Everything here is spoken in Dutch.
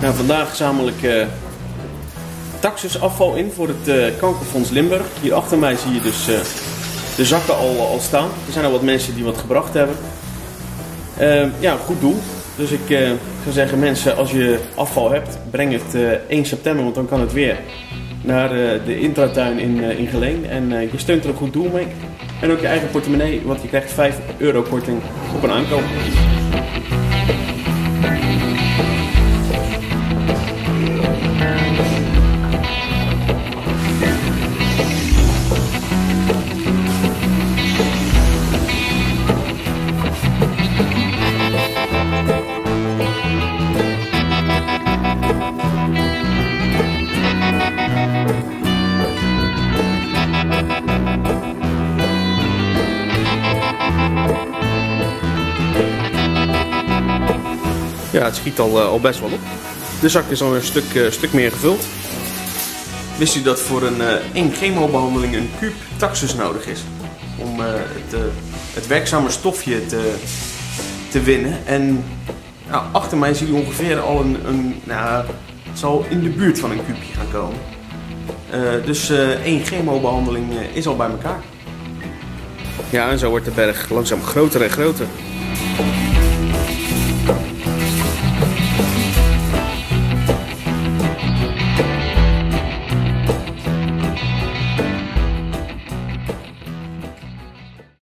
Nou, vandaag zamelijk taxusafval in voor het Kankerfonds Limburg. Hier achter mij zie je dus de zakken al staan. Er zijn al wat mensen die wat gebracht hebben. Ja, goed doel. Dus ik zou zeggen, mensen, als je afval hebt, breng het 1 september, want dan kan het weer naar de intratuin in Geleen. En je steunt er een goed doel mee. En ook je eigen portemonnee, want je krijgt €5 korting op een aankoop. Ja, het schiet al best wel op. De zak is al een stuk meer gevuld. Wist u dat voor één chemobehandeling een kuub taxus nodig is? Om het werkzame stofje te winnen. En nou, achter mij zie je ongeveer al nou, het zal in de buurt van een kuubje gaan komen. Dus één chemobehandeling is al bij elkaar. Ja, en zo wordt de berg langzaam groter en groter.